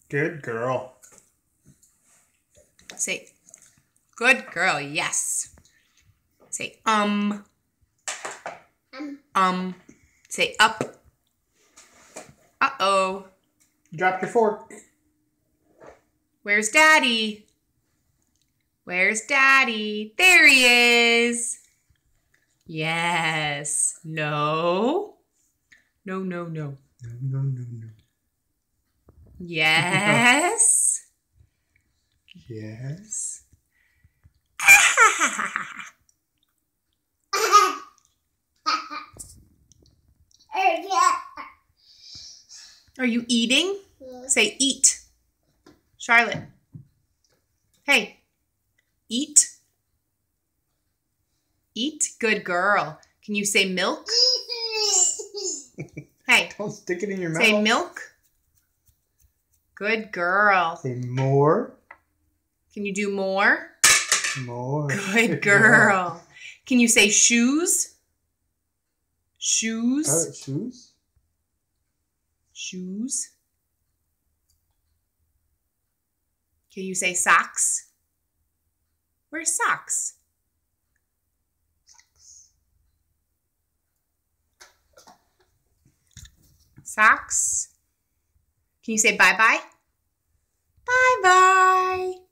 Good girl. Say, good girl, yes. Say, Say, up. Uh-oh. You dropped your fork. Where's Daddy? Where's Daddy? There he is. Yes. No. No, no, no. No, no, no, no. Yes. Yes. Are you eating? Say eat. Charlotte. Hey. Eat. Eat. Good girl. Can you say milk? Hey. Don't stick it in your mouth. Say milk. Good girl. Say more. Can you do more? More. Good girl. Can you say shoes? Shoes. Shoes? Shoes. Can you say socks? Where's socks? Socks. Can you say bye-bye? Bye-bye.